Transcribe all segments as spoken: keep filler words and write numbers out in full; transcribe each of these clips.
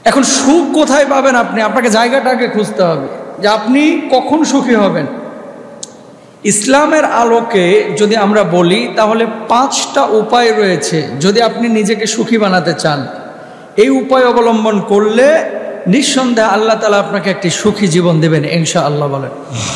এখন সুখ কোথায় পাবেন আপনি? আপনাকে জায়গাটাকে খুঁজতে হবে যে আপনি কখন সুখী হবেন। ইসলামের আলোকে যদি আমরা বলি তাহলে পাঁচটা উপায় রয়েছে যদি আপনি নিজেকে সুখী বানাতে চান। এই উপায় অবলম্বন করলে নিঃসন্দেহে আল্লাহ তাআলা আপনাকে একটি সুখী জীবন দেবেন ইনশাআল্লাহ। বলেন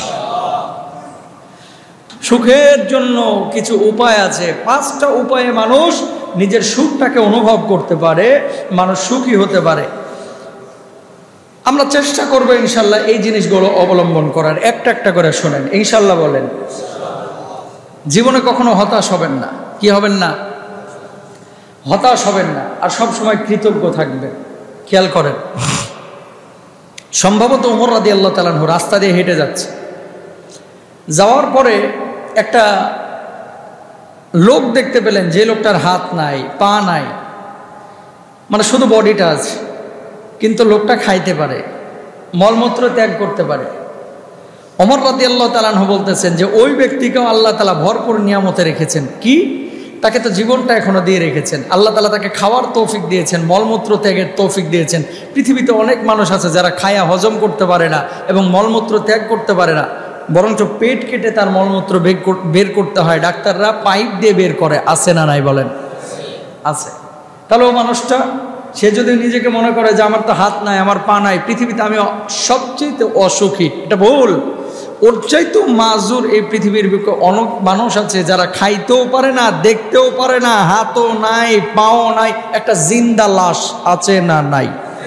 সুখের জন্য কিছু উপায় আছে, পাঁচটা উপায়ে মানুষ নিজের সুখটাকে অনুভব করতে পারে, মানুষ সুখী হতে পারে। আমরা চেষ্টা করবো ইনশাল্লাহ এই জিনিসগুলো অবলম্বন করার। একটা একটা করে শোনেন ইনশাল্লাহ। বলেন জীবনে কখনো হতাশ হবেন না। কি হবেন না? হতাশ হবেন না, আর সব সময় কৃতজ্ঞ থাকবেন। খেয়াল করেন, সম্ভবত ওমর রাদিয়াল্লাহু তাআলা আনহু রাস্তা দিয়ে হেঁটে যাচ্ছে, যাওয়ার পরে একটা লোক দেখতে পেলেন যে লোকটার হাত নাই, পা নাই, মানে শুধু বডিটা আছে, কিন্তু লোকটা খাইতে পারে, মলমূত্র ত্যাগ করতে পারে। ওমর রাদিয়াল্লাহু তাআলা আনহু বলতেছেন যে ওই ব্যক্তিকেও আল্লাহ তাআলা ভরপুর নিয়ামতে রেখেছেন। কি? তাকে তো জীবনটা এখনো দিয়ে রেখেছেন। আল্লাহ তাআলা তাকে খাওয়ার তৌফিক দিয়েছেন, মলমূত্র ত্যাগের তৌফিক দিয়েছেন। পৃথিবীতে অনেক মানুষ আছে যারা খায়া হজম করতে পারে না এবং মলমূত্র ত্যাগ করতে পারে না, বরঞ্চ পেট কেটে তার মলমূত্র বের করতে হয়, ডাক্তাররা পাইপ দিয়ে বের করে। আছে না নাই? বলেন আছে। তাহলে ও মানুষটা, সে যদি নিজেকে মনে করে যে আমার তো হাত নাই, আমার পা নাই, পৃথিবীতে আমি সবচেয়ে অসুখী, এটা ভুল। ওর চাইতেও মাজুর এই পৃথিবীর বুকে অনেক মানুষ আছে যারা খাইতেও পারে না, দেখতেও পারে না, হাতও নাই, পাও নাই, একটা জিন্দা লাশ। আছে না নাই?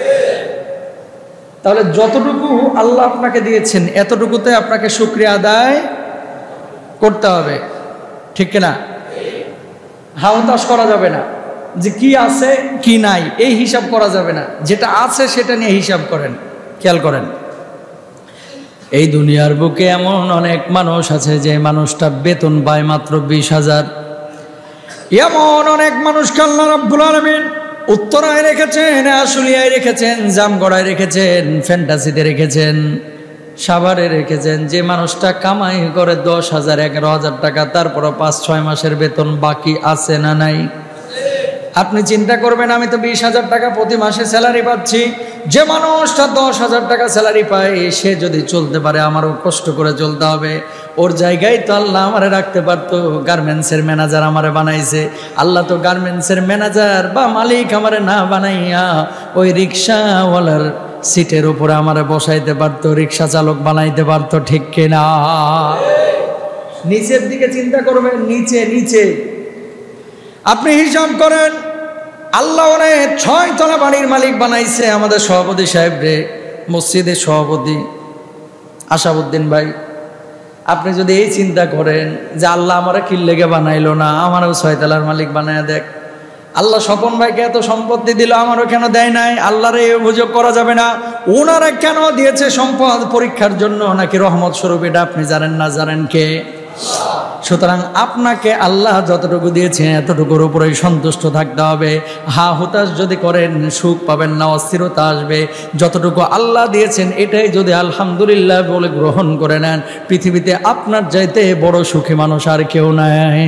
তাহলে যতটুকু আল্লাহ আপনাকে দিয়েছেন এতটুকুতে আপনাকে শুকরিয়া আদায় করতে হবে, ঠিক কিনা? হতাশ করা যাবে না যে কি আছে কি নাই, এই হিসাব করা যাবে না। যেটা আছে সেটা নিয়ে হিসাব করেন। খেয়াল করেন, এই দুনিয়ার বুকে এমন অনেক মানুষ আছে যে মানুষটা বেতন পায় মাত্র বিশ হাজার। এমন অনেক মানুষকে আল্লাহ রাব্বুল আলামিন উত্তরায় রেখেছেন, আশুলিয়ায় রেখেছেন, জামগড়ায় রেখেছেন, ফ্যান্টাসিতে রেখেছেন, সাভারে রেখেছেন, যে মানুষটা কামাই করে দশ হাজার এগারো হাজার টাকা, তারপরও পাঁচ ছয় মাসের বেতন বাকি। আছে না নাই? আপনি চিন্তা করবেন আমি তো বিশ হাজার টাকা প্রতি মাসে স্যালারি পাচ্ছি, যে মানুষটা দশ হাজার টাকা স্যালারি পায় সে যদি চলতে পারে আমারও কষ্ট করে চলতে হবে। ওর জায়গায় তো আল্লাহ আমারে রাখতে পারতো, গার্মেন্টসের ম্যানেজার আমারে বানাইছে। আল্লাহ তো গার্মেন্টসের ম্যানেজার বা মালিক আমারে না বানাইয়া ওই রিক্সাওয়ালার সিটের উপরে আমারে বসাইতে পারতো, রিক্সা চালক বানাইতে পারতো, ঠিক কিনা? নিচের দিকে চিন্তা করবেন, নিচে নিচে আপনি হিসাব করেন। আল্লাহ অনেক ছয় তলা বাড়ির মালিক বানাইছে আমাদের সভাপতি সাহেব রে, মসজিদের সভাপতি আশাবুদ্দিন ভাই। আপনি যদি এই চিন্তা করেন যে আল্লাহ আমারে কি লেগে বানাইলো না, আমারও ছয় তলার মালিক বানায় দেখ। আল্লাহ স্বপন ভাইকে এত সম্পত্তি দিল, আমারও কেন দেয় নাই? আল্লাহরে এই অভিযোগ করা যাবে না। ওনারা কেন দিয়েছে সম্পদ? পরীক্ষার জন্য নাকি রহমত স্বরূপ? এটা আপনি জানেন না, জানেন কে? সুতরাং আপনাকে আল্লাহ যতটুকু দিয়েছে এতটুকুর উপরেই সন্তুষ্ট থাকতে হবে। হা হুতাশ যদি করেন সুখ পাবেন না, অস্থিরতা আসবে। যতটুকু আল্লাহ দিয়েছেন এটাই যদি আলহামদুলিল্লাহ বলে গ্রহণ করে নেন, পৃথিবীতে আপনার চাইতে বড় সুখী মানুষ আর কেউ নাই।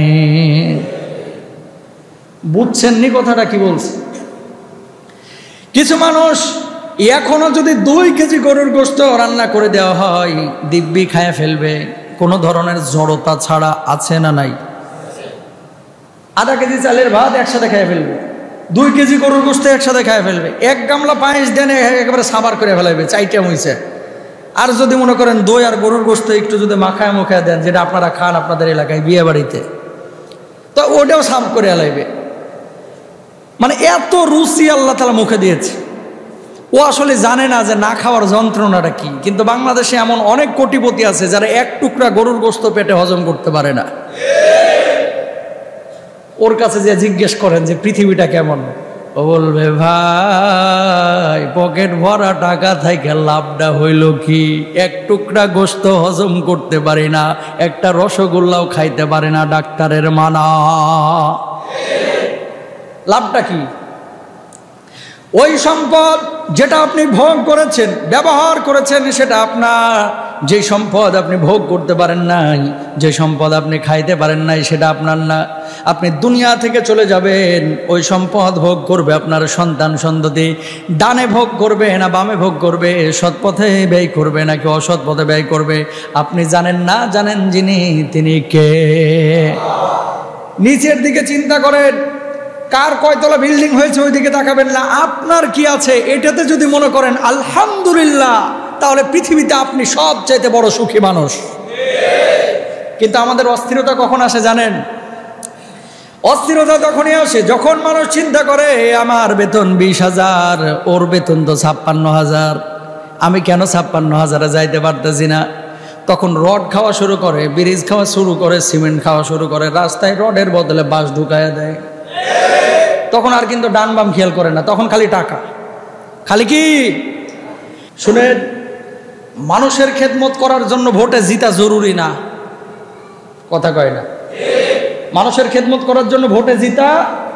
বুঝছেন নি কথাটা কি বলছে? কিছু মানুষ এখনো যদি দুই কেজি গরুর গোশত রান্না করে দেওয়া হয় দিব্যি খায় ফেলবে, কোনো ধরনের জড়তা ছাড়া। আছে না নাই? আধা কেজি চালের ভাত একসাথে খেয়ে ফেলবে, দুই কেজি গরুর গোশত একসাথে খেয়ে ফেলবে, এক গামলা পায়েস দেন একেবারে সাবার করে ফেলাইবে, চাইটা হইছে। আর যদি মনে করেন দই আর গরুর গোশত একটু যদি মাখায় মুখায় দেন, যেটা আপনারা খান আপনাদের এলাকায় বিয়ে বাড়িতে, তো ওটাও সাফ করে ফেলাইবে। মানে এত রুচি আল্লাহ তাআলা মুখে দিয়েছে। ও আসলে জানে না যে না খাওয়ার যন্ত্রণাটা কি। কিন্তু বাংলাদেশে এমন অনেক কোটিপতি আছে যারা এক টুকরা গরুর গোশত পেটে হজম করতে পারে না। ওর কাছে যে জিজ্ঞেস করেন যে পৃথিবীটা কেমন, ও বলবে ভাই পকেট ভরা টাকা থেকে লাভটা হইল কি? এক টুকরা গোশত হজম করতে পারি না, একটা রসগোল্লাও খাইতে পারে না, ডাক্তারের মানা। লাভটা কি? ওই সম্পদ যেটা আপনি ভোগ করেছেন, ব্যবহার করেছেন, সেটা আপনার যে সম্পদ আপনি ভোগ করতে পারেন নাই, যে সম্পদ আপনি খাইতে পারেন নাই, সেটা আপনার না। আপনি দুনিয়া থেকে চলে যাবেন, ওই সম্পদ ভোগ করবে আপনার সন্তান সন্ততি। ডানে ভোগ করবে না বামে ভোগ করবে, সৎ পথে ব্যয় করবে নাকি অসৎ পথে ব্যয় করবে, আপনি জানেন না। জানেন যিনি, তিনি কে? নিচের দিকে চিন্তা করেন, কার কয়তলা বিল্ডিং হয়েছে ওই দিকে তাকাবেন না। আপনার কি আছে এটাতে যদি মনে করেন আলহামদুলিল্লাহ, তাহলে পৃথিবীতে আপনি সবচাইতে বড় সুখী মানুষ। কিন্তু আমাদের অস্থিরতা কখন আসে জানেন? অস্থিরতা তখনই আসে যখন মানুষ চিন্তা করে আমার বেতন বিশ হাজার, ওর বেতন তো ছাপ্পান্ন হাজার, আমি কেন ছাপ্পান্ন হাজারে যাইতে পারতেছি না। তখন রড খাওয়া শুরু করে, ব্রিজ খাওয়া শুরু করে, সিমেন্ট খাওয়া শুরু করে, রাস্তায় রডের বদলে বাঁশ ঢুকাইয়া দেয়। তখন আর কিন্তু ডান বাম খেয়াল করে না, তখন খালি টাকা, খালি কি। শুনেন, মানুষের খেদমত করার জন্য ভোটে জিতা জরুরি না, কথা কয় না। মানুষের খেদমত করার জন্য ভোটে জিতা,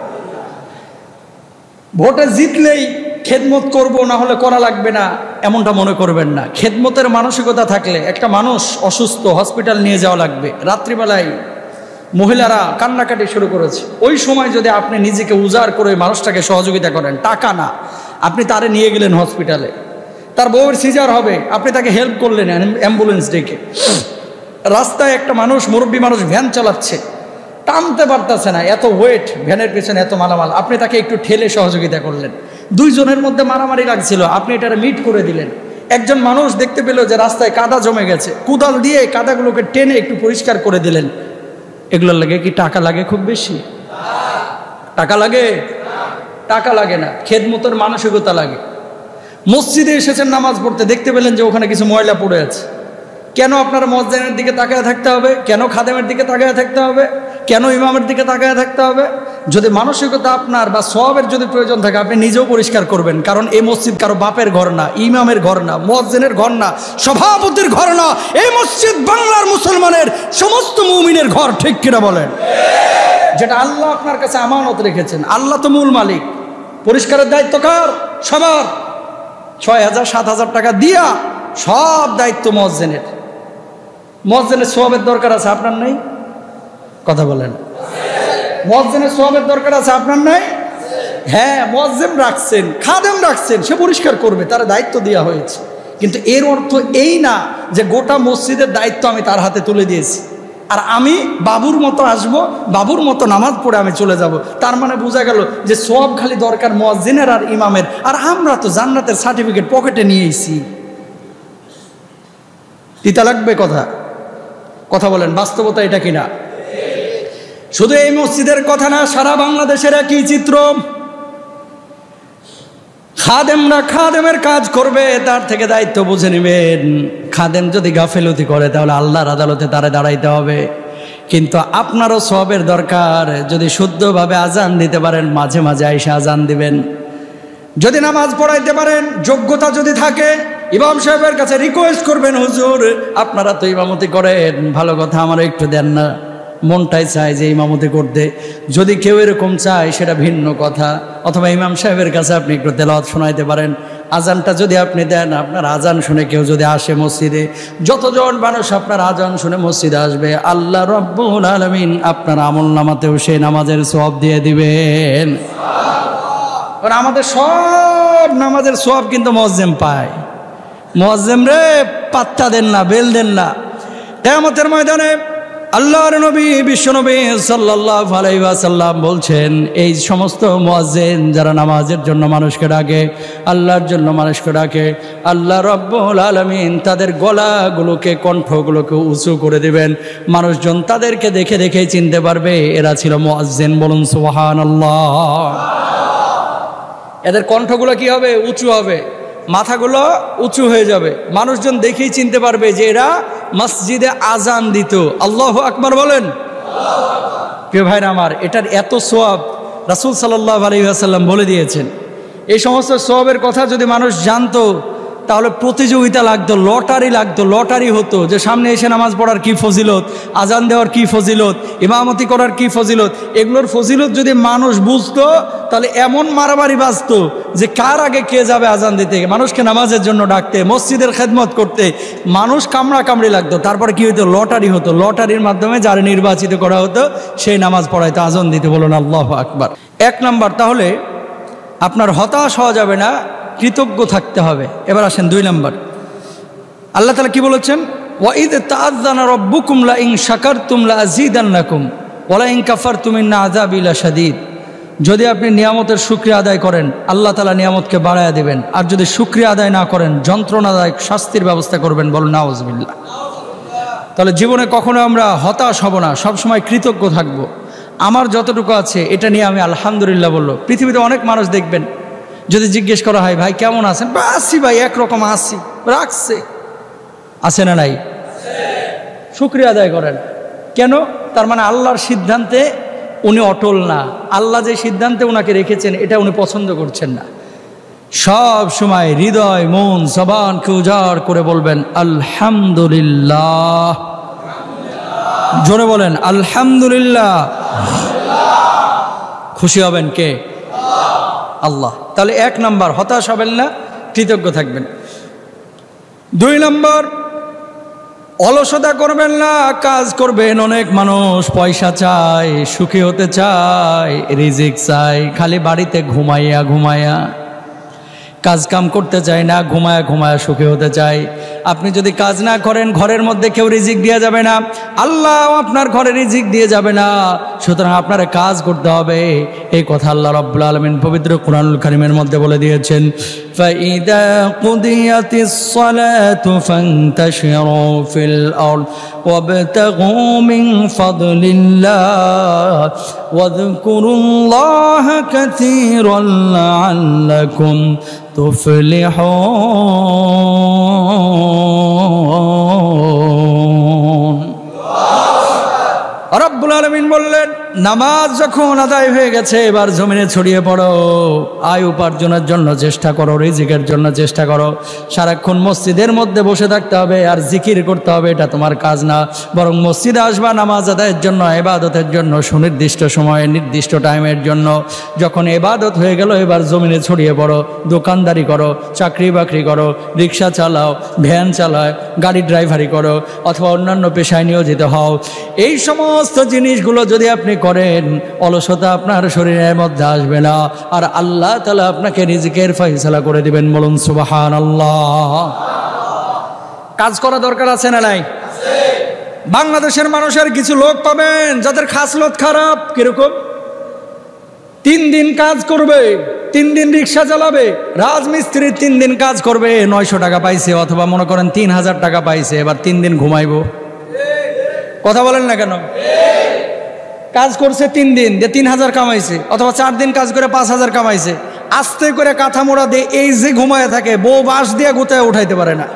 ভোটে জিতলেই খেদমত করব, না হলে করা লাগবে না, এমনটা মনে করবেন না। খেদমতের মানসিকতা থাকলে, একটা মানুষ অসুস্থ, হসপিটাল নিয়ে যাওয়া লাগবে, রাত্রিবেলায় মহিলারা কান্নাকাটি শুরু করেছে, ওই সময় যদি আপনি নিজেকে উজাড় করে মানুষটাকে সহযোগিতা করেন, টাকা না, আপনি তারে নিয়ে গেলেন হসপিটালে, তার বউয়ের সিজার হবে, আপনি তাকে হেল্প করলেন অ্যাম্বুলেন্স ডেকে। রাস্তায় একটা মানুষ, মুরব্বী মানুষ ভ্যান চালাচ্ছে, টানতে পারতেছে না, এত ওয়েট, ভ্যানের পেছনে এত মালামাল, আপনি তাকে একটু ঠেলে সহযোগিতা করলেন। দুইজনের মধ্যে মারামারি লাগছিল, আপনি এটার মিট করে দিলেন। একজন মানুষ দেখতে পেল যে রাস্তায় কাদা জমে গেছে, কুদাল দিয়ে কাদাগুলোকে টেনে একটু পরিষ্কার করে দিলেন। এগুলোর লাগে কি টাকা লাগে খুব বেশি? টাকা লাগে? টাকা লাগে না, খেদমতের মানসিকতা লাগে। মসজিদে এসেছেন নামাজ পড়তে, দেখতে পেলেন যে ওখানে কিছু ময়লা পড়ে আছে, কেন আপনার মসজিদের দিকে তাকায় থাকতে হবে? কেন খাদেমের দিকে তাকায় থাকতে হবে? কেন ইমামের দিকে তাকায় থাকতে হবে? যদি মানসিকতা আপনার বা সওয়াবের যদি প্রয়োজন থাকে, আপনি নিজেও পরিষ্কার করবেন, কারণ এই মসজিদ কারো বাপের ঘর না, ইমামের ঘর না, মুয়াজ্জিনের ঘর না, সভাপতির ঘর না, এই মসজিদ বাংলার মুসলমানের সমস্ত মুমিনের ঘর। ঠিক কিনা বলেন? যেটা আল্লাহ আপনার কাছে আমানত রেখেছেন, আল্লাহ তো মূল মালিক, পরিষ্কারের দায়িত্ব কার? সবার। ছয় হাজার সাত হাজার টাকা দিয়া সব দায়িত্ব মুয়াজ্জিনের। মুয়াজ্জিনের সওয়াবের দরকার আছে, আপনার নাই? কথা বলেন। মুয়াজ্জিনের সওয়াবের দরকার আছে, আপনার নাই? হ্যাঁ, মুয়াজ্জিন রাখছেন, খাদেম রাখছেন, সে পরিষ্কার করবে, তার দায়িত্ব দেওয়া হয়েছে। কিন্তু এর অর্থ এই না যে গোটা মসজিদের দায়িত্ব আমি তার হাতে তুলে দিয়েছি, আর আমি বাবুর মতো আসব, বাবুর মতো নামাজ পড়ে আমি চলে যাব। তার মানে বোঝা গেল যে সওয়াব খালি দরকার মুয়াজ্জিনের আর ইমামের, আর আমরা তো জান্নাতের সার্টিফিকেট পকেটে নিয়েছি। তিতা লাগবে কথা? কথা বলেন, বাস্তবতা এটা কিনা? শুধু এই মসজিদের কথা না, সারা বাংলাদেশের একই চিত্র। খাদেমরা খাদেমের কাজ করবে, তার থেকে দায়িত্ব বুঝে নেবেন। খাদেম যদি গাফেলতি করে, তাহলে আল্লাহর আদালতে তারে দাঁড়াইতে হবে। কিন্তু আপনারও সওয়াবের দরকার। যদি শুদ্ধভাবে আজান দিতে পারেন, মাঝে মাঝে আইসা আজান দিবেন। যদি নামাজ পড়াইতে পারেন, যোগ্যতা যদি থাকে, ইমাম সাহেবের কাছে রিকোয়েস্ট করবেন, হুজুর আপনারা তো ইমামতি করেন, ভালো কথা, আমারও একটু দেন না, মনটাই চায় যে ইমামতি করতে। যদি কেউ এরকম চায় সেটা ভিন্ন কথা। অথবা ইমাম সাহেবের কাছে আপনি একটু তেলাওয়াত শোনাইতে পারেন। আজানটা যদি আপনি দেন, আপনার আজান শুনে কেউ যদি আসে মসজিদে, যতজন মানুষ আপনার আজান শুনে মসজিদে আসবে, আল্লাহ রাব্বুল আলামিন আপনার আমলনামাতেও সেই নামাজের সওয়াব দিয়ে দিবেন। কারণ আমাদের সব নামাজের সওয়াব কিন্তু মুয়াজ্জিম পায়। মুয়াজ্জিম রে পাত্তা দেন না, বেল দেন না। কিয়ামতের ময়দানে আল্লাহর নবী বিশ্বনবী সাল্লাল্লাহু আলাইহি ওয়াসাল্লাম বলছেন, এই সমস্ত মুয়াজ্জিন যারা নামাজের জন্য মানুষকে ডাকে, আল্লাহর জন্য মানুষকে ডাকে, আল্লাহ রাব্বুল আলামিন তাদের গলাগুলোকে, কণ্ঠগুলোকে উঁচু করে দিবেন। মানুষজন তাদেরকে দেখে দেখে চিনতে পারবে এরা ছিল মুয়াজ্জিন। বলুন সুবহানাল্লাহ। এদের কণ্ঠগুলো কি হবে? উঁচু হবে, মাথাগুলো উঁচু হয়ে যাবে, মানুষজন দেখেই চিনতে পারবে যে এরা মসজিদে আজান দিত। আল্লাহু আকবার বলেন। প্রিয় ভাইরা আমার, এটার এত সওয়াব রাসূল সাল্লাল্লাহু আলাইহি ওয়াসাল্লাম বলে দিয়েছেন। এই সমস্ত সওয়াবের কথা যদি মানুষ জানতো, তাহলে প্রতিযোগিতা লাগতো, লটারি লাগতো, লটারি হতো যে সামনে এসে নামাজ পড়ার কি ফজিলত, আজান দেওয়ার কি ফজিলত, ইমামতি করার কি ফজিলত। এগুলোর ফজিলত যদি মানুষ বুঝতো তাহলে এমন মারামারি বাজতো যে কার আগে কে যাবে আজান দিতে, মানুষকে নামাজের জন্য ডাকতে, মসজিদের খেদমত করতে, মানুষ কামড়া কামড়ি লাগতো। তারপরে কি হতো, লটারি হতো, লটারির মাধ্যমে যারা নির্বাচিত করা হতো সেই নামাজ পড়াইতো, আজান দিতে। বলুন আল্লাহু আকবার। এক নাম্বার, তাহলে আপনার হতাশ হওয়া যাবে না, কৃতজ্ঞ থাকতে হবে। এবার আসেন দুই নাম্বার, আল্লাহ তাআলা কি বলেছেন, ওয়াইদ তাআযানা রাব্বুকুম লা ইন শাকারতুম লা আযীদান্নাকুম ওয়া লা ইন কাফারতুম ইন্না আযাবি লাশাদীদ। যদি আপনি নিয়ামতের শুকরিয়া আদায় করেন আল্লাহ তাআলা নিয়ামতকে বাড়ায়া দিবেন, আর যদি শুকরিয়া আদায় না করেন যন্ত্রণাদায়ক শাস্তির ব্যবস্থা করবেন। বলুন নাউযুবিল্লাহ। তাহলে জীবনে কখনো আমরা হতাশ হব না, সবসময় কৃতজ্ঞ থাকব। আমার যতটুকু আছে এটা নিয়ে আমি আলহামদুলিল্লাহ বললো। পৃথিবীতে অনেক মানুষ দেখবেন, যদি জিজ্ঞেস করা হয় ভাই কেমন আছেন, আসি ভাই একরকম আসি, রাখছে, আছে না নাই? শুকরিয়া আদায় করেন। কেন? তার মানে আল্লাহর সিদ্ধান্তে উনি অটল না, আল্লাহ যে সিদ্ধান্তে উনাকে রেখেছেন এটা উনি পছন্দ করছেন না। সব সময় হৃদয় মন জবানকে উজাড় করে বলবেন আলহামদুলিল্লাহ। জোরে বলেন আলহামদুলিল্লাহ। খুশি হবেন কে? আল্লাহ। তাহলে এক নাম্বার, হতাশ হবেন না, কৃতজ্ঞ থাকবেন। দুই নাম্বার, অলসতা করবেন না, কাজ করবেন। অনেক মানুষ পয়সা চায়, সুখী হতে চায়, রিজিক চায়, খালি বাড়িতে ঘুমাইয়া ঘুমাইয়া, কাজ কাম করতে চায় না, ঘুমায়া ঘুমায়া সুখী হতে চায়। আপনি যদি কাজ না করেন ঘরের মধ্যে কেউ রিজিক দিয়ে যাবে না, আল্লাহ আপনার ঘরে রিজিক দিয়ে যাবে না। সুতরাং আপনার কাজ করতে হবে। এই কথা আল্লাহ রাব্বুল আলামিন পবিত্র কুরআনুল কারীমের মধ্যে বলে দিয়েছেন, ফাইদা কুদিয়াতিস সালাতু ফান্তাশিরু ফিল আরদ ওয়াবতাগু মিন ফাদলিল্লাহ ওয়াযকুরুল্লাহা কাসীরান লাআল্লাকুম তুফলিহুন। রব্বুল আলামিন বললেন, নামাজ যখন আদায় হয়ে গেছে এবার জমিনে ছড়িয়ে পড়ো, আয় উপার্জনের জন্য চেষ্টা করো, রিজিকের জন্য চেষ্টা করো। সারাক্ষণ মসজিদের মধ্যে বসে থাকতে হবে আর জিকির করতে হবে, এটা তোমার কাজ না। বরং মসজিদে আসবা নামাজ আদায়ের জন্য, ইবাদতের জন্য, সুনির্দিষ্ট সময়ে নির্দিষ্ট টাইমের জন্য। যখন ইবাদত হয়ে গেল এবার জমিনে ছড়িয়ে পড়ো, দোকানদারি করো, চাকরি বাকরি করো, রিক্সা চালাও, ভ্যান চালাও, গাড়ি ড্রাইভারি করো, অথবা অন্যান্য পেশায় নিয়োজিত হও। এই সমস্ত জিনিসগুলো যদি আপনি করেন অলসতা আপনার শরীরের মধ্যে আসবে না, আর আল্লাহ তাআলা আপনাকে রিজিকের ফয়সালা করে দিবেন। বলুন সুবহানাল্লাহ। কাজ করা দরকার আছে না নাই? বাংলাদেশের মানুষের কিছু লোক পাবেন যাদের খাসলত খারাপ। কিরকম? তিন দিন কাজ করবে, তিন দিন রিক্সা চালাবে, রাজমিস্ত্রি তিন দিন কাজ করবে, নয়শো টাকা পাইছে, অথবা মনে করেন তিন হাজার টাকা পাইছে, এবার তিন দিন ঘুমাইবো। কথা বলেন না কেন? কাজ করছে তিন দিন দিয়ে তিন হাজার কামাইছে, অথবা চার দিন কাজ করে পাঁচ হাজার কামাইছে, আস্তে করে কাঁথা মোড়া দিয়ে এই যে ঘুমায় থাকে, বউ বাঁশ দিয়ে গোতায় উঠাইতে পারে না।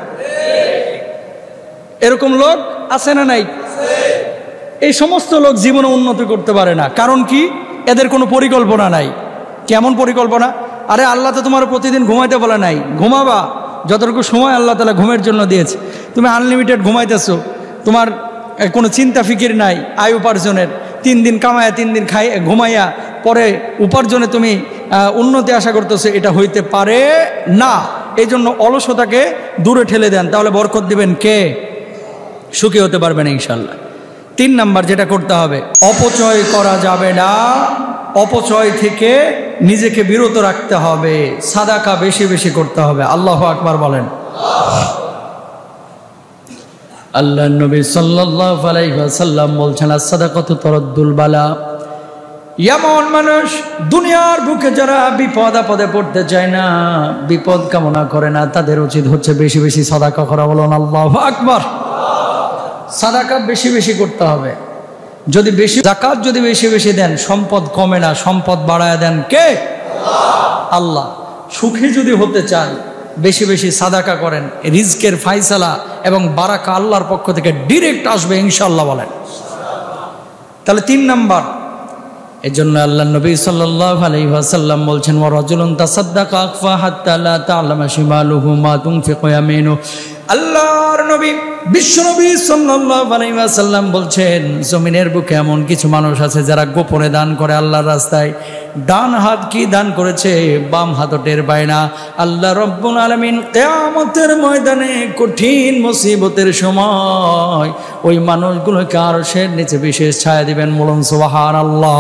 এরকম লোক আছে না নাই? এই সমস্ত লোক জীবনে উন্নতি করতে পারে না। কারণ কি? এদের কোনো পরিকল্পনা নাই। কেমন পরিকল্পনা? আরে আল্লাহ তো তোমার প্রতিদিন ঘুমাইতে বলে নাই, ঘুমাবা যতটুকু সময় আল্লাহ তাআলা ঘুমের জন্য দিয়েছে। তুমি আনলিমিটেড ঘুমাইতেছো, তোমার কোনো চিন্তা ফিকির নাই আয় উপার্জনের। তিন দিন কামায়া তিন দিন খাই ঘুমাইয়া পরে উপার্জনে তুমি উন্নতি আশা করতেছো, এটা হইতে পারে না। এই জন্য অলসতাকে দূরে ঠেলে দেন, তাহলে বরকত দিবেন কে? সুখী হতে পারবেন ইনশাল্লাহ। তিন নাম্বার যেটা করতে হবে, অপচয় করা যাবে না, অপচয় থেকে নিজেকে বিরত রাখতে হবে, সাদাকা বেশি বেশি করতে হবে। আল্লাহু আকবার বলেন। আল্লাহ নবী সাল্লাল্লাহু আলাইহি ওয়াসাল্লাম বলছেন, আস-সাদাকাতু তারাদ্দুল বালা। এমন মানুষ দুনিয়ার বুকে যারা বিপদ আপদে পড়তে চায় না, বিপদ কামনা করে না, তাদের উচিত হচ্ছে বেশি বেশি সাদাকা করা। বলুন আল্লাহু আকবার। সাদাকা বেশি বেশি করতে হবে। যদি বেশি যাকাত যদি বেশি বেশি দেন সম্পদ কমে না, সম্পদ বাড়ায় দেন কে? আল্লাহ। সুখী যদি হতে চান বেশি বেশি সাদাকা করেন, রিজকের ফায়সালা এবং বারাকা আল্লাহর পক্ষ থেকে ডিরেক্ট আসবে ইনশাআল্লাহ বলেন। তাহলে তিন নাম্বার, এজন্য আল্লাহ নবী সাল্লাল্লাহু আলাইহি ওয়াসাল্লাম বলছেন, ওয়া রাজুলুন তাসাদ্দাকা আখফা হাত্তা লা তা'লামা শিমালুহু মা তুনফিকু ইয়ামিনু। আল্লাহর নবী বিশ্বনবী সাল্লাল্লাহু আলাইহি ওয়াসাল্লাম বলছেন, জমিনের বুকে এমন কিছু মানুষ আছে যারা গোপনে দান করে আল্লাহর রাস্তায়। ডান হাত কি দান করেছে, বাম হাতও টের পায় না। আল্লাহ রব্বুল আলামিন কিয়ামতের ময়দানে কঠিন মুসিবতের সময় ওই মানুষগুলোকে আরশের নিচে বিশেষ ছায়া দিবেন। বলুন সুবহানাল্লাহ।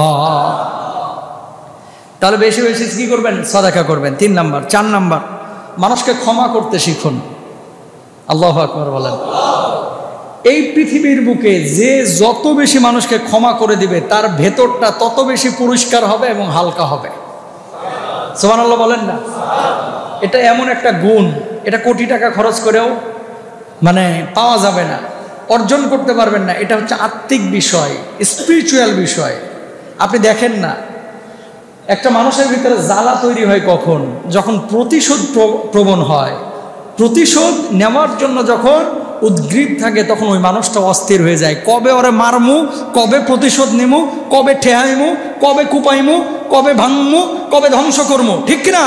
তাহলে বেশি বেশি কি করবেন? সাদাকা করবেন। তিন নাম্বার। চার নাম্বার, মানুষকে ক্ষমা করতে শিখুন। আল্লাহু আকবার বলেন। এই পৃথিবীর বুকে যে যত বেশি মানুষকে ক্ষমা করে দিবে তার ভেতরটা তত বেশি পরিষ্কার হবে এবং হালকা হবে। সুবহানাল্লাহ বলেন না? এটা এমন একটা গুণ, এটা কোটি টাকা খরচ করেও মানে পাওয়া যাবে না, অর্জন করতে পারবেন না। এটা হচ্ছে আত্মিক বিষয়, স্পিরিচুয়াল বিষয়। আপনি দেখেন না, একটা মানুষের ভিতরে জ্বালা তৈরি হয় কখন? যখন প্রতিশোধ প্রবণ হয়, প্রতিশোধ নেওয়ার জন্য যখন উদ্গ্রীব থাকে, তখন ওই মানুষটা অস্থির হয়ে যায়। কবে ওরে মারমু, কবে প্রতিশোধ নিমু, কবে ঠেহাইমু, কবে কুপাইমু, কবে ভাঙমু, কবে ধ্বংস করমু। ঠিক কিনা?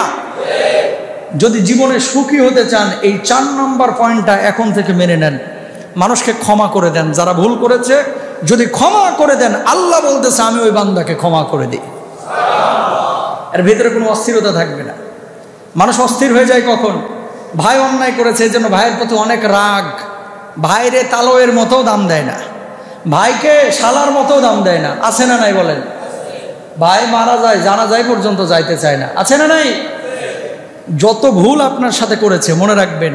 যদি জীবনে সুখী হতে চান, এই চার নম্বর পয়েন্টটা এখন থেকে মেনে নেন। মানুষকে ক্ষমা করে দেন। যারা ভুল করেছে যদি ক্ষমা করে দেন, আল্লাহ বলতেছে আমি ওই বান্দাকে ক্ষমা করে দিই। এর ভিতরে কোনো অস্থিরতা থাকবে না। মানুষ অস্থির হয়ে যায় কখন? ভাই অন্যায় করেছে, এই জন্য ভাইয়ের প্রতি অনেক রাগ। ভাইরে তালয়ের মতো দাম দেয় না, ভাইকে শালার মতো দাম দেয় না। আছে না নাই বলেন? ভাই মারা যায়, জানা যায় পর্যন্ত যাইতে চায় না। আছে না নাই? যত ভুল আপনার সাথে করেছে, মনে রাখবেন,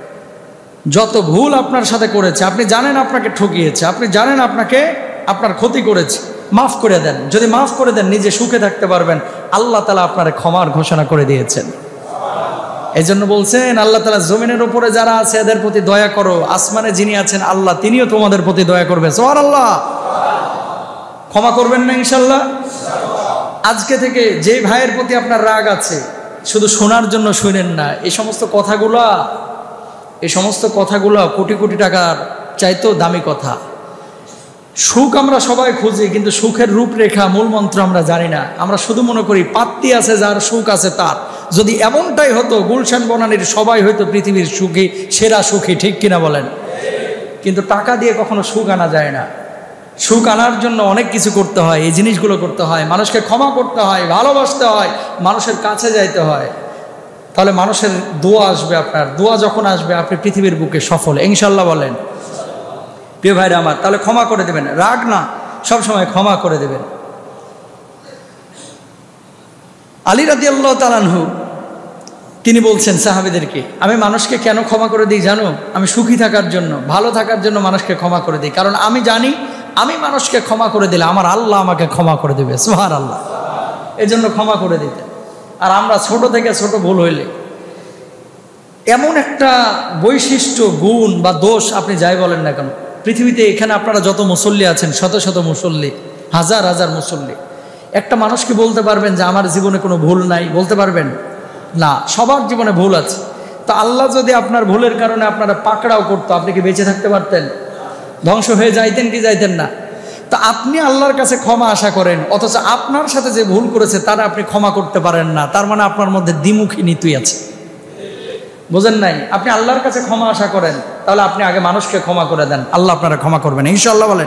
যত ভুল আপনার সাথে করেছে, আপনি জানেন আপনাকে ঠকিয়েছে, আপনি জানেন আপনাকে আপনার ক্ষতি করেছে, মাফ করে দেন। যদি মাফ করে দেন, নিজে সুখে থাকতে পারবেন। আল্লাহ তাআলা আপনার ক্ষমার ঘোষণা করে দিয়েছেন। এই জন্য বলছেন আল্লাহ তাআলা, জমিনের উপরে যারা আছে এদের প্রতি দয়া করো। আসমানে যিনি আছেন আল্লাহ, তিনিও তোমাদের প্রতি দয়া করবে। সুবহানাল্লাহ। ক্ষমা করবেন না ইনশাআল্লাহ? আজকে থেকে যে ভাইয়ের প্রতি আপনার রাগ আছে, শুধু শোনার জন্য শুনেন না। এই সমস্ত কথাগুলা এই সমস্ত কথাগুলা কোটি কোটি টাকার চাইতেও দামি কথা। সুখ আমরা সবাই খুঁজি, কিন্তু সুখের রূপরেখা, মূল মন্ত্র আমরা জানি না। আমরা শুধু মনে করি পাত্তি আছে যার, সুখ আছে তার। যদি এমনটাই হতো, গুলশান বনানীর সবাই হয়তো পৃথিবীর সুখী, সেরা সুখী। ঠিক কিনা বলেন? কিন্তু টাকা দিয়ে কখনো সুখ আনা যায় না। সুখ আনার জন্য অনেক কিছু করতে হয়। এই জিনিসগুলো করতে হয়, মানুষকে ক্ষমা করতে হয়, ভালোবাসতে হয়, মানুষের কাছে যাইতে হয়। তাহলে মানুষের দোয়া আসবে। আপনার দোয়া যখন আসবে, আপনি পৃথিবীর বুকে সফল ইনশাল্লাহ বলেন। প্রিয় ভাইরা আমার, তাহলে ক্ষমা করে দেবেন। রাগ না, সবসময় ক্ষমা করে দেবেন। আলী রাদিয়াল্লাহু তাআলা আনহু তিনি বলছেন সাহাবীদেরকে, আমি মানুষকে কেন ক্ষমা করে দিই জানো? আমি সুখী থাকার জন্য, ভালো থাকার জন্য মানুষকে ক্ষমা করে দিই। কারণ আমি জানি আমি মানুষকে ক্ষমা করে দিলে আমার আল্লাহ আমাকে ক্ষমা করে দেবে। সুবহানাল্লাহ। এই জন্য ক্ষমা করে দিতে। আর আমরা ছোট থেকে ছোট ভুল হইলে, এমন একটা বৈশিষ্ট্য, গুণ বা দোষ আপনি যাই বলেন না কেন, পৃথিবীতে এখানে আপনারা যত মুসল্লি আছেন, শত শত মুসল্লি, হাজার হাজার মুসল্লি, একটা মানুষকে বলতে পারবেন যে আমার জীবনে কোনো ভুল নাই? বলতে পারবেন না। সবার জীবনে ভুল আছে। তো আল্লাহ যদি আপনার ভুলের কারণে আপনারা পাকড়াও করতো, আপনি কি বেঁচে থাকতে পারতেন? ধ্বংস হয়ে যাইতেন কি যাইতেন না? তা আপনি আল্লাহর কাছে ক্ষমা আশা করেন, অথচ আপনার সাথে যে ভুল করেছে তারা আপনি ক্ষমা করতে পারেন না। তার মানে আপনার মধ্যে দ্বিমুখী নীতি আছে। বুঝেন নাই? আপনি আল্লাহর কাছে ক্ষমা আশা করেন, তাহলে আপনি আগে মানুষকে ক্ষমা করে দেন, আল্লাহ আপনারা ক্ষমা করবেন ইনশাআল্লাহ বলেন।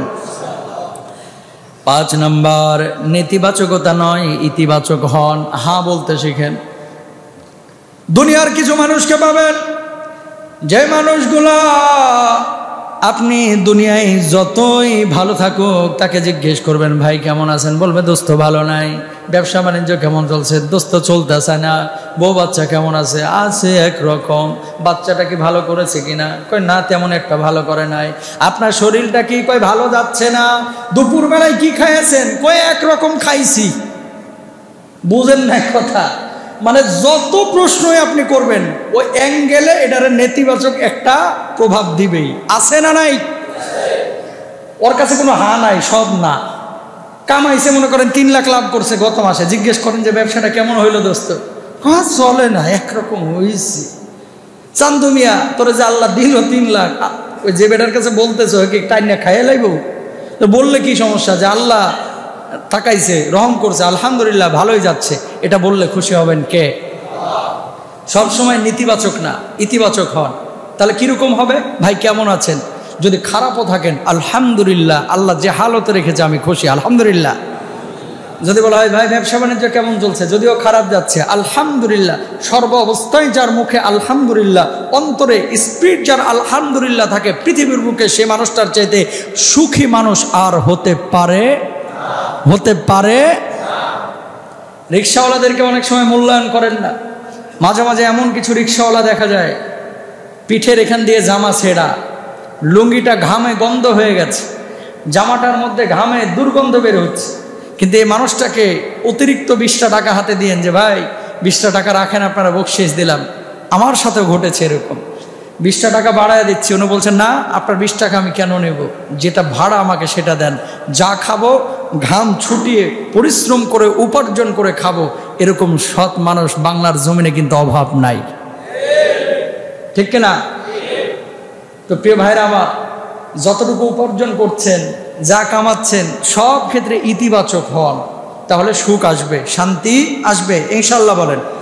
পাঁচ নাম্বার, নেতিবাচকতা নয়, ইতিবাচক হন। হ্যাঁ বলতে শিখেন। দুনিয়ার কিছু মানুষকে পাবেন, যে মানুষগুলা আপনি দুনিয়ায় যতই ভালো থাকুক, তাকে জিজ্ঞেস করবেন ভাই কেমন আছেন, বলবে দোস্ত ভালো নাই। ব্যবসা বাণিজ্য কেমন চলছে, দোস্ত চলতেছে না। বউ বাচ্চা কেমন আছে, আছে একরকম। বাচ্চাটা কি ভালো করেছে কিনা, কই না তেমন একটা ভালো করে নাই। আপনার শরীরটা কি, কই ভালো যাচ্ছে না। দুপুর বেলায় কি খাইয়েছেন, কই একরকম খাইছি। বুঝেন না কথা? মানে যত প্রশ্নই আপনি করবেন, ওই অ্যাঙ্গেলে এটার নেতিবাচক একটা প্রভাব দিবেই। আছে না নাই? ওর কাছে কোনো হা নাই, সব না। কামাইছে মনে করেন তিন লাখ লাভ করছে গত মাসে, জিজ্ঞেস করেন যে ব্যবসাটা কেমন হইলো দোস্ত, হ্যাঁ চলে না, একরকম হয়েছে। চান্দু মিয়া তোরে যে আল্লাহ দিল তিন লাখ, ওই যে বেটার কাছে বলতেছ কি টাইনা খাইয়ে লাইব, তো বললে কি সমস্যা যে আল্লাহ তাকাইছে, রহম করছে, আলহামদুলিল্লাহ ভালোই যাচ্ছে, এটা বললে খুশি হবেন কে? সব সময় নেতিবাচক না, ইতিবাচক হন। তাহলে কিরকম হবে? ভাই কেমন আছেন? যদি খারাপও থাকেন, আলহামদুলিল্লাহ, আল্লাহ যে হালতে রেখেছে আমি খুশি, আলহামদুলিল্লাহ। যদি বলা হয় ভাই ব্যবসা বাণিজ্য কেমন চলছে, যদিও খারাপ যাচ্ছে, আলহামদুলিল্লাহ। সর্ব অবস্থায় যার মুখে আলহামদুলিল্লাহ, অন্তরে স্পিড যার আলহামদুলিল্লাহ থাকে, পৃথিবীর বুকে সে মানুষটার চাইতে সুখী মানুষ আর হতে পারে হতে পারে রিক্সাওয়ালাদেরকে অনেক সময় মূল্যায়ন করেন না। মাঝে মাঝে এমন কিছু রিক্সাওয়ালা দেখা যায়, পিঠের এখান দিয়ে জামা ছেঁড়া, লুঙ্গিটা ঘামে গন্ধ হয়ে গেছে, জামাটার মধ্যে ঘামে দুর্গন্ধ বের হচ্ছে, কিন্তু এই মানুষটাকে অতিরিক্ত বিশটা টাকা হাতে দিয়েন যে ভাই বিশটা টাকা রাখেন, আপনারা বকশিস দিলাম। আমার সাথেও ঘটেছে এরকম, বিশটা টাকা বাড়ায় দিচ্ছি, উনি বলছেন না আপনার বিশ টাকা আমি কেন নেব, যেটা ভাড়া আমাকে সেটা দেন, যা খাবো ঘাম ছুটিয়ে পরিশ্রম করে উপার্জন করে খাবো। এরকম সৎ মানুষ বাংলার জমিনে কিন্তু অভাব নাই, ঠিক কিনা? তো প্রিয় ভাইরা আমার, যতটুকু উপার্জন করছেন, যা কামাচ্ছেন, সব ক্ষেত্রে ইতিবাচক হন, তাহলে সুখ আসবে, শান্তি আসবে ইনশাল্লাহ। বলেন